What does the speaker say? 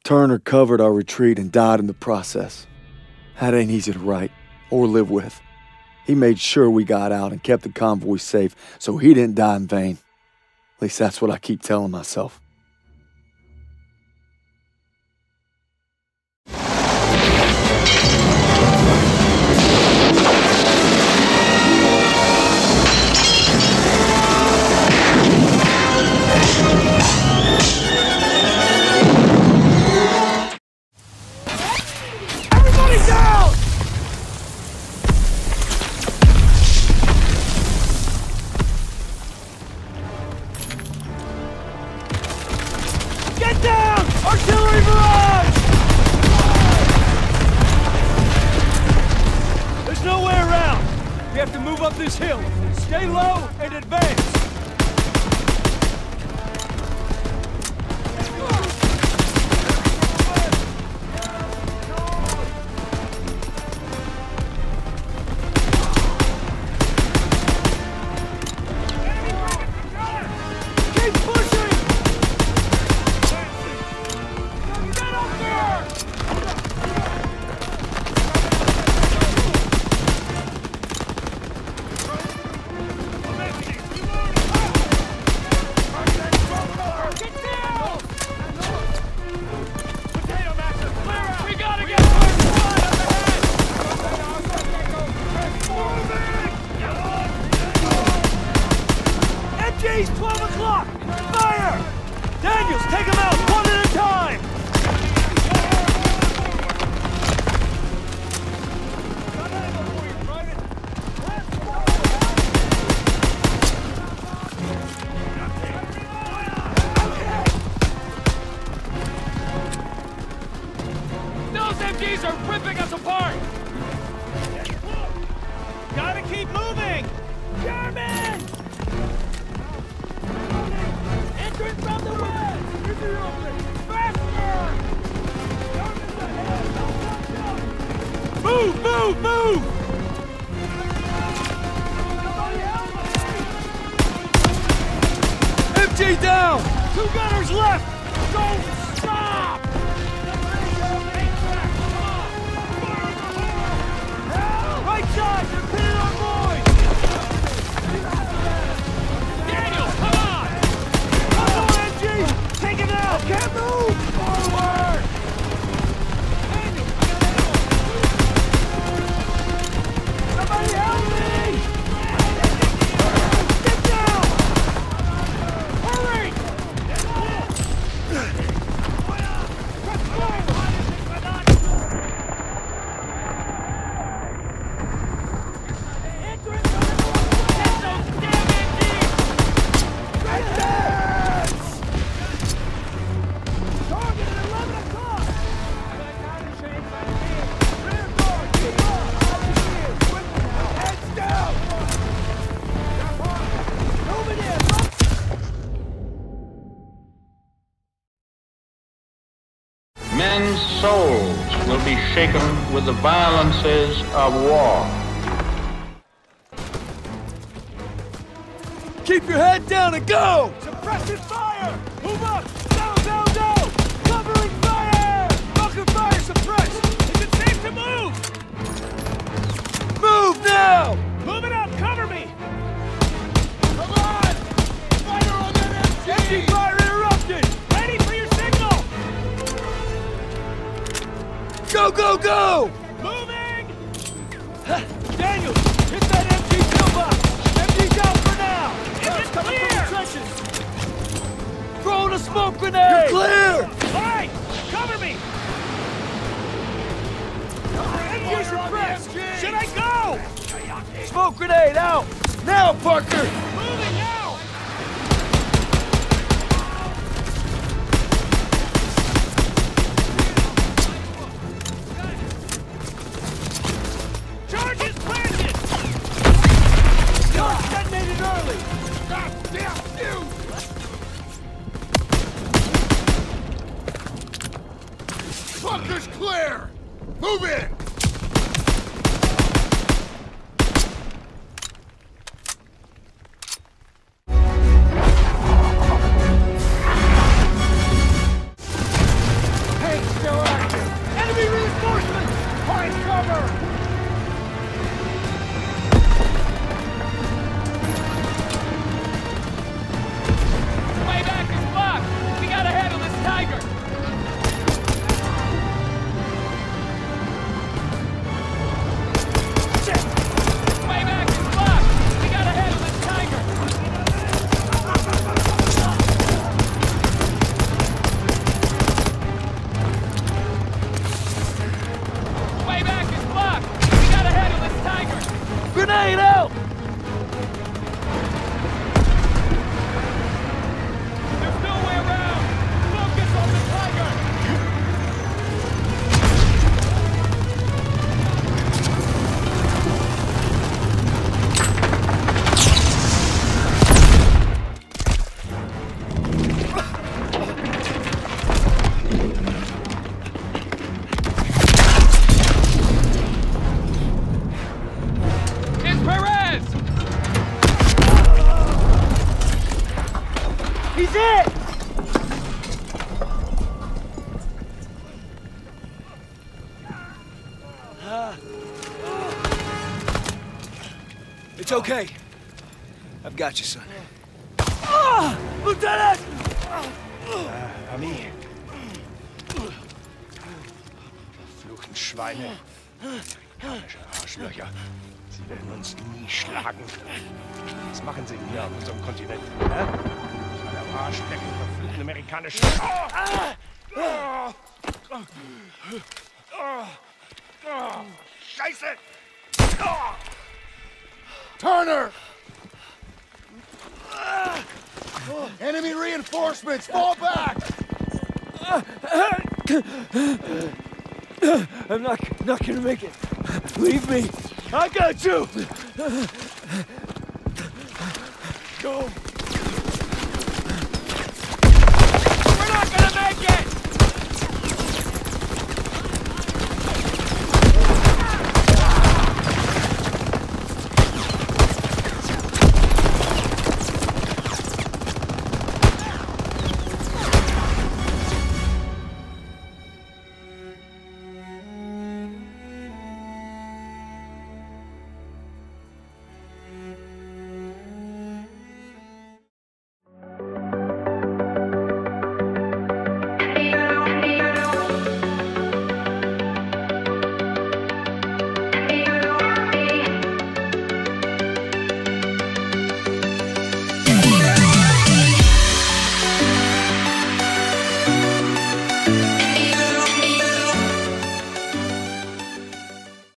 Turner covered our retreat and died in the process. That ain't easy to write or live with. He made sure we got out and kept the convoy safe so he didn't die in vain. At least that's what I keep telling myself. Men's souls will be shaken with the violences of war. Keep your head down and go! Suppressive fire! Move up! Down, down, down! Covering fire! Bunker fire suppressed! Is it safe to move? Move now! Move it up! Cover me! Come on! Fire on that MG! MG fire interrupted! Ready for your signal! Go, go, go! Moving! Daniel, hit that MG pillbox! MG's out for now! It's clear! Throwing a smoke grenade! You're clear! All right! Cover me! MG suppressed! Should I go? Smoke grenade out! Now, Parker! Moving now! Charges planted! Charge detonated early! God damn you! Bunker's clear! Move in! Hey, It's okay. I've got you, son. Lieutenant! Ami. Verfluchten Schweine. Amerikanische Arschlöcher. Sie werden uns nie schlagen. Was machen sie hier auf unserem Kontinent? Hä? Alle am Arsch lecken, verfluchten amerikanischen... Scheiße! Turner! Enemy reinforcements! Fall back! I'm not gonna make it. Leave me. I got you. Go.